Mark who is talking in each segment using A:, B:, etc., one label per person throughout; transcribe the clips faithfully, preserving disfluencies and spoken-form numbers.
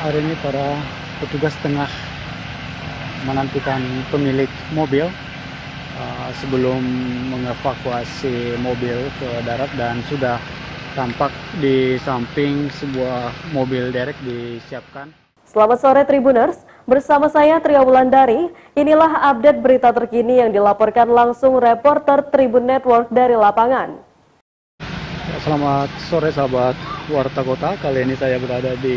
A: Hari ini para petugas tengah menantikan pemilik mobil uh, sebelum mengevakuasi mobil ke darat, dan sudah tampak di samping sebuah mobil derek disiapkan.
B: Selamat sore Tribuners, bersama saya Tria Wulandari. Inilah update berita terkini yang dilaporkan langsung reporter Tribun Network dari lapangan.
A: Selamat sore sahabat Warta Kota, kali ini saya berada di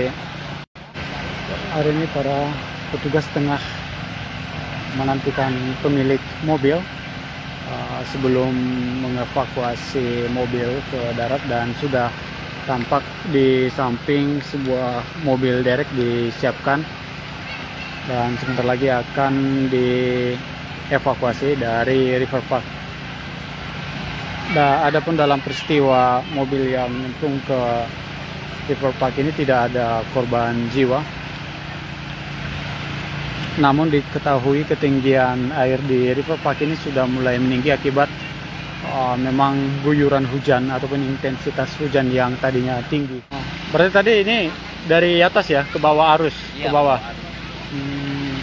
A: Hari ini para petugas tengah menantikan pemilik mobil uh, sebelum mengevakuasi mobil ke darat, dan sudah tampak di samping sebuah mobil derek disiapkan dan sebentar lagi akan dievakuasi dari River Park. Nah, adapun dalam peristiwa mobil yang nyemplung ke River Park ini tidak ada korban jiwa. Namun diketahui ketinggian air di River Park ini sudah mulai meninggi akibat uh, memang guyuran hujan ataupun intensitas hujan yang tadinya tinggi. Berarti tadi ini dari atas ya ke bawah arus,
C: iya,
A: ke bawah. Hmm.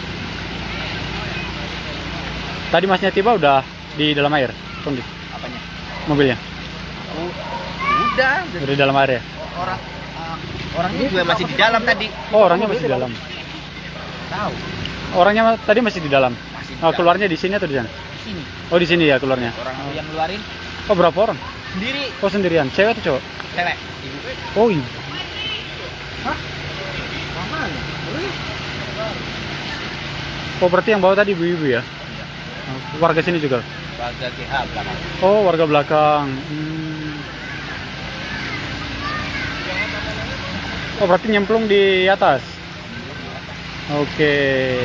A: Tadi masnya tiba udah di dalam air, kondisi
C: Apanya?
A: mobilnya.
C: Oh, udah,
A: Udah di dalam air ya.
C: orang uh, orangnya juga masih di dalam tadi.
A: Oh, orangnya masih di dalam.
C: Tahu?
A: Orangnya tadi masih di dalam.
C: Masih di
A: Oh,
C: dalam.
A: keluarnya di sini atau di sana?
C: Di sini.
A: Oh, di sini ya keluarnya.
C: Orang yang ngeluarin
A: Oh, berapa orang?
C: sendiri.
A: Oh, sendirian. Cewek atau cowok?
C: Cewek. Ibu.
A: Oh, iya.
C: Hah? Mana?
A: Oh, berarti yang bawa tadi ibu-ibu ya?
C: Iya.
A: Oh, warga sini juga?
C: Warga G H belakang.
A: Oh, warga belakang. Hmm. Oh, berarti nyemplung di atas? Oke.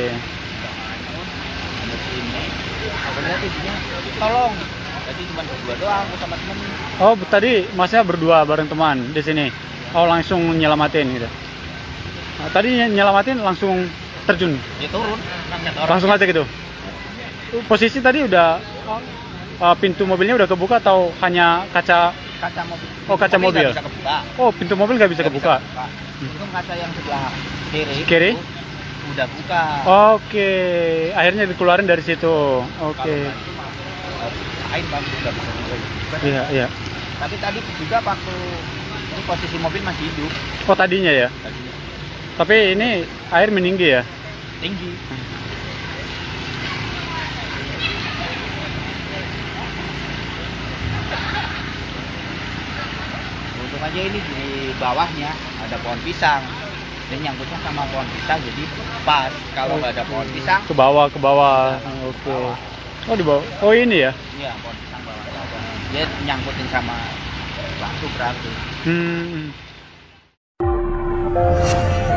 C: Ada sini. Apa tadi dia? Tolong. Tadi cuma berdua doang sama temen.
A: Oh, tadi masnya berdua bareng teman di sini. Oh, langsung nyelamatin gitu. Nah, tadi nyelamatin langsung terjun.
C: Dia turun. Ngangkat orang.
A: Langsung aja gitu. Posisi tadi udah uh, pintu mobilnya udah kebuka atau hanya kaca?
C: Kaca mobil.
A: Oh, kaca mobil.
C: Nggak bisa kebuka.
A: Oh, pintu mobil nggak bisa
C: Nggak
A: kebuka.
C: Itu kaca yang sebelah kiri.
A: Kiri?
C: Itu udah buka.
A: Oke, akhirnya dikeluarin dari situ. Oke.
C: Air bagus udah bisa dibuka.
A: Iya, iya.
C: Tapi tadi juga waktu ini posisi mobil masih hidup.
A: Oh, tadinya ya.
C: Tadinya
A: Tapi ini air meninggi ya.
C: tinggi. Untung aja ini di bawahnya ada pohon pisang. Dan nyangkutnya sama pohon pisang, jadi pas. Kalau nggak ada pohon pisang,
A: Ke bawah, ke bawah. Oke. Oh, di bawah. Oh, ini ya.
C: iya pohon pisang bawahnya ada. Dia nyangkutin sama batu berarti.
A: Hmm.